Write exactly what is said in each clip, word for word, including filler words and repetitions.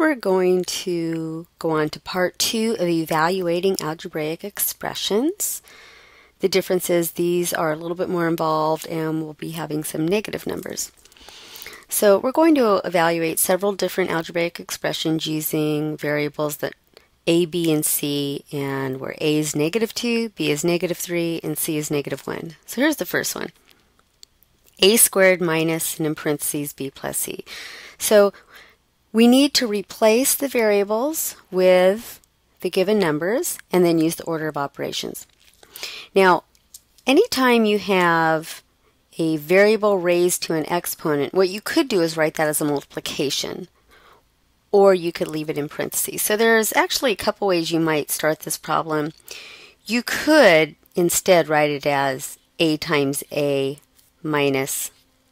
we're going to go on to part two of evaluating algebraic expressions. The difference is these are a little bit more involved and we'll be having some negative numbers. So we're going to evaluate several different algebraic expressions using variables that a, b, and c, and where a is negative two, b is negative three, and c is negative one. So here's the first one. A squared minus, and in parentheses, b plus c. So we need to replace the variables with the given numbers and then use the order of operations. Now, anytime you have a variable raised to an exponent, what you could do is write that as a multiplication, or you could leave it in parentheses. So there's actually a couple ways you might start this problem. You could instead write it as a times a minus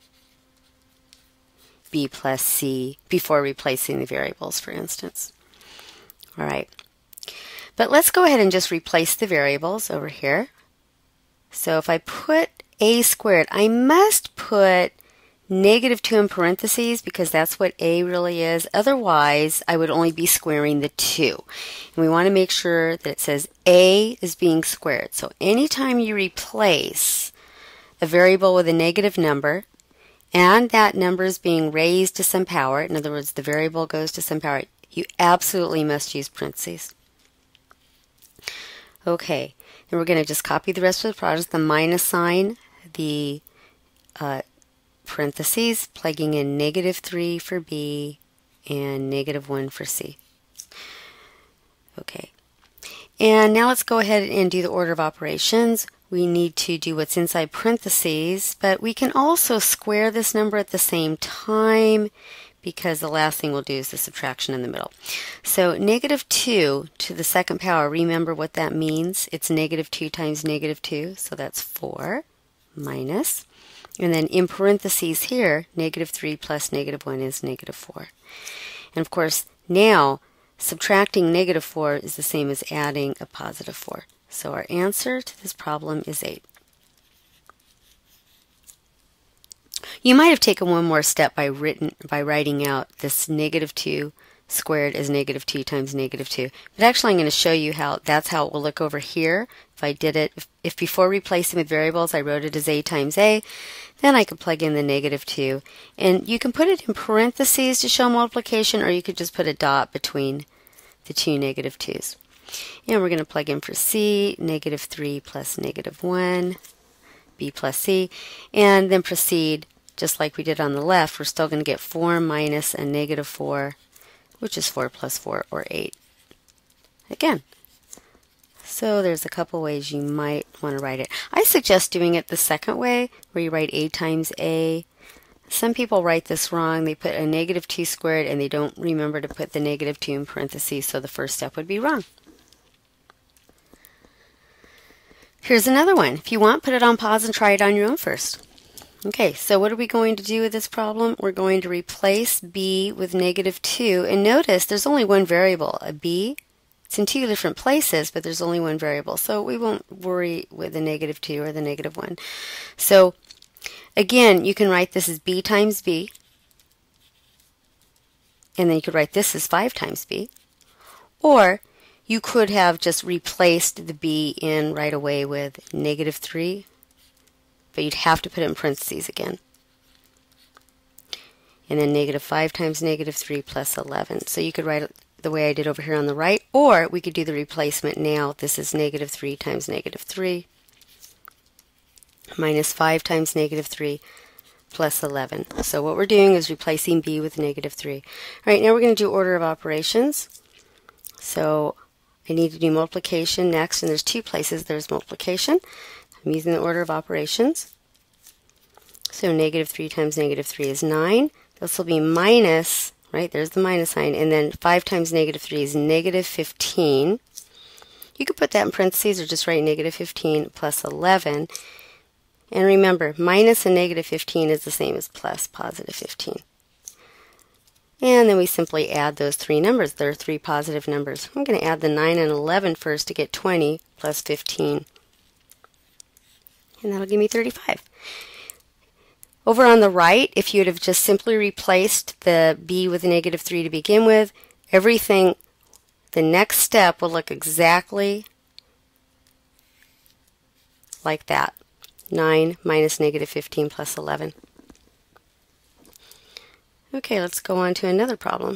b plus c before replacing the variables, for instance. All right. But let's go ahead and just replace the variables over here. So if I put a squared, I must put negative two in parentheses because that's what a really is. Otherwise, I would only be squaring the two. And we want to make sure that it says a is being squared. So anytime you replace a variable with a negative number and that number is being raised to some power, in other words, the variable goes to some power, you absolutely must use parentheses. Okay, then we're going to just copy the rest of the product, the minus sign, the uh, parentheses, plugging in negative three for b and negative one for c. Okay, and now let's go ahead and do the order of operations. We need to do what's inside parentheses, but we can also square this number at the same time because the last thing we'll do is the subtraction in the middle. So negative two to the second power, remember what that means. It's negative two times negative two, so that's four minus. And then in parentheses here, negative three plus negative one is negative four. And of course, now subtracting negative four is the same as adding a positive four. So our answer to this problem is eight. You might have taken one more step by written by writing out this negative two squared as negative two times negative two. But actually I'm going to show you how that's how it will look over here. If I did it, if, if before replacing with variables I wrote it as a times a, then I could plug in the negative two. And you can put it in parentheses to show multiplication, or you could just put a dot between the two negative twos. And we're going to plug in for c, negative three plus negative one, b plus c, and then proceed just like we did on the left. We're still going to get four minus a negative four, which is four plus four, or eight. Again. So there's a couple ways you might want to write it. I suggest doing it the second way, where you write a times a. Some people write this wrong. They put a negative two squared and they don't remember to put the negative two in parentheses, so the first step would be wrong. Here's another one. If you want, put it on pause and try it on your own first. Okay, so what are we going to do with this problem? We're going to replace b with negative two, and notice there's only one variable, a b. It's in two different places, but there's only one variable, so we won't worry with the negative two or the negative one. So again, you can write this as b times b, and then you could write this as five times b, or you could have just replaced the b in right away with negative three, but you'd have to put it in parentheses again. And then negative five times negative three plus eleven. So you could write it the way I did over here on the right, or we could do the replacement now. This is negative three times negative three minus five times negative three plus eleven. So what we're doing is replacing b with negative three. All right, now we're going to do order of operations. So I need to do multiplication next, and there's two places there's multiplication. I'm using the order of operations. So negative three times negative three is nine. This will be minus, right, there's the minus sign, and then five times negative three is negative fifteen. You could put that in parentheses or just write negative fifteen plus eleven. And remember, minus and negative fifteen is the same as plus positive fifteen. And then we simply add those three numbers. There are three positive numbers. I'm going to add the nine and eleven first to get twenty plus fifteen. And that'll give me thirty-five. Over on the right, if you would have just simply replaced the b with negative three to begin with, everything, the next step will look exactly like that. nine minus negative fifteen plus eleven. Okay, let's go on to another problem.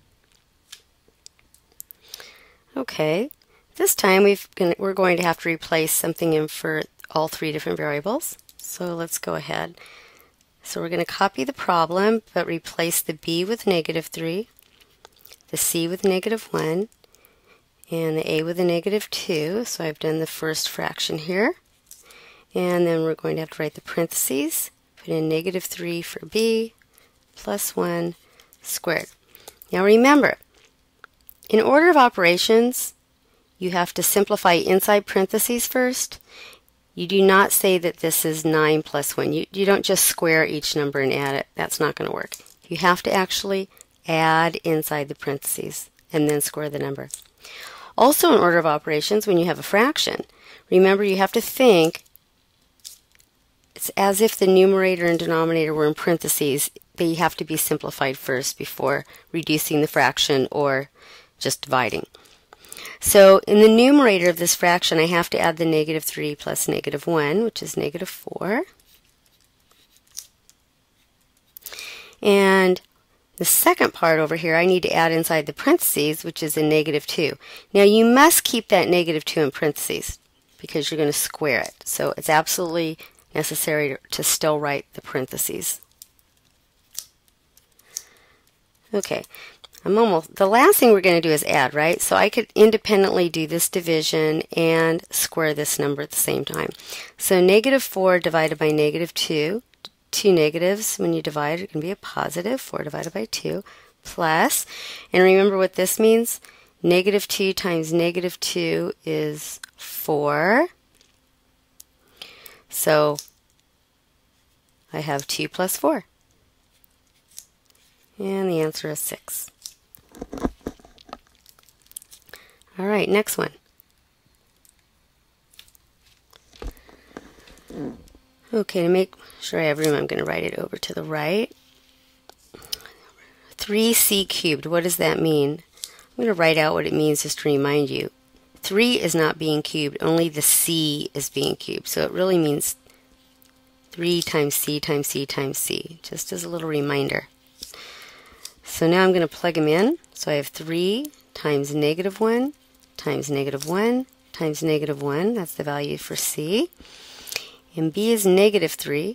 Okay, this time we've gonna, we're going to have to replace something in for all three different variables. So let's go ahead. So we're going to copy the problem, but replace the b with negative three, the c with negative one, and the a with a negative two. So I've done the first fraction here. And then we're going to have to write the parentheses, put in negative three for b, plus one squared. Now remember, in order of operations, you have to simplify inside parentheses first. You do not say that this is nine plus one. You, you don't just square each number and add it. That's not going to work. You have to actually add inside the parentheses and then square the number. Also, in order of operations, when you have a fraction, remember you have to think it's as if the numerator and denominator were in parentheses. They have to be simplified first before reducing the fraction or just dividing. So in the numerator of this fraction, I have to add the negative three plus negative one, which is negative four. And the second part over here, I need to add inside the parentheses, which is a negative two. Now you must keep that negative two in parentheses because you're going to square it. So it's absolutely necessary to still write the parentheses. Okay, I'm almost, the last thing we're going to do is add, right? So I could independently do this division and square this number at the same time. So negative four divided by negative two, two negatives, when you divide it can be a positive, four divided by two, plus, and remember what this means? Negative two times negative two is four. So I have two plus four. And the answer is six. All right, next one. Okay, to make sure I have room, I'm going to write it over to the right. three c cubed, what does that mean? I'm going to write out what it means just to remind you. three is not being cubed, only the c is being cubed. So it really means three times c times c times c, just as a little reminder. So now I'm going to plug them in. So I have three times negative one times negative one times negative one. That's the value for c. And b is negative three.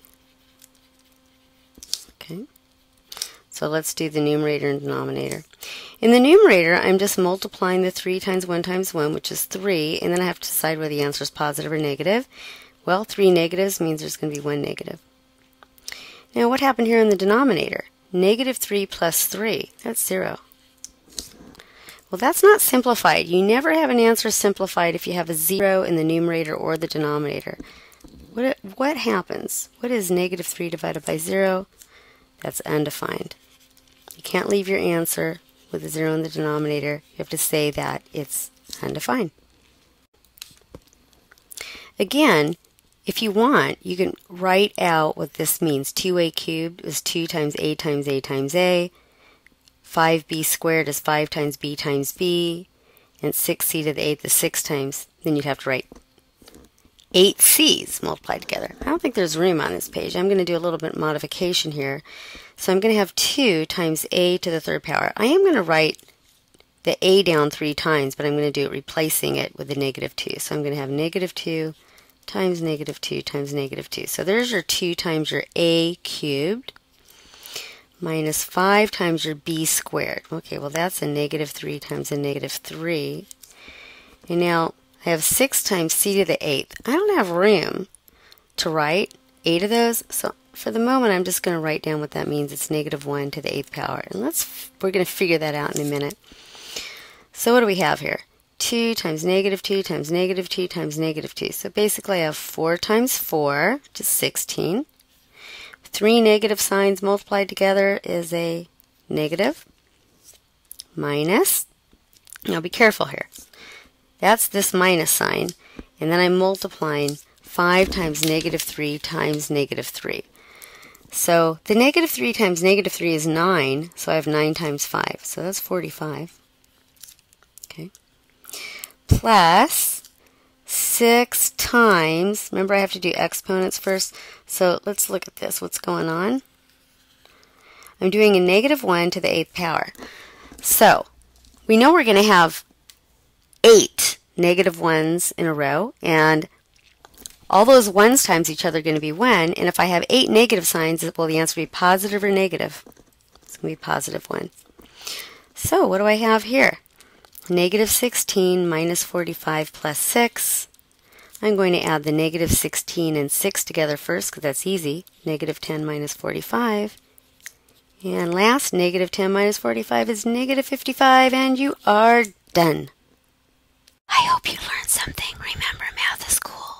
Okay. So let's do the numerator and denominator. In the numerator, I'm just multiplying the three times one times one, which is three, and then I have to decide whether the answer is positive or negative. Well, three negatives means there's going to be one negative. Now what happened here in the denominator? Negative three plus three, that's zero. Well, that's not simplified. You never have an answer simplified if you have a zero in the numerator or the denominator. What, what happens? What is negative three divided by zero? That's undefined. You can't leave your answer with a zero in the denominator. You have to say that it's undefined. Again, if you want, you can write out what this means. two a cubed is two times a times a times a. five b squared is five times b times b. And six c to the eighth is six times. Then you'd have to write eight c's multiplied together. I don't think there's room on this page. I'm going to do a little bit of modification here. So I'm going to have two times a to the third power. I am going to write the a down three times, but I'm going to do it replacing it with a negative two. So I'm going to have negative two times negative two times negative two. So there's your two times your a cubed minus five times your b squared. Okay, well that's a negative three times a negative three. And now I have six times c to the eighth. I don't have room to write eight of those, so for the moment I'm just going to write down what that means. It's negative one to the eighth power. And let's we're going to figure that out in a minute. So what do we have here? two times negative two times negative two times negative two. So basically I have four times four, which is sixteen. Three negative signs multiplied together is a negative minus. Now be careful here. That's this minus sign. And then I'm multiplying five times negative three times negative three. So the negative three times negative three is nine. So I have nine times five. So that's forty-five. Okay. Plus six times, remember I have to do exponents first, so let's look at this. What's going on? I'm doing a negative one to the eighth power. So we know we're going to have eight negative ones in a row, and all those ones times each other are going to be one, and if I have eight negative signs, will the answer be positive or negative? It's going to be positive one. So what do I have here? Negative sixteen minus forty-five plus six. I'm going to add the negative sixteen and six together first because that's easy. Negative ten minus forty-five. And last, negative ten minus forty-five is negative fifty-five, and you are done. I hope you learned something. Remember, math is cool.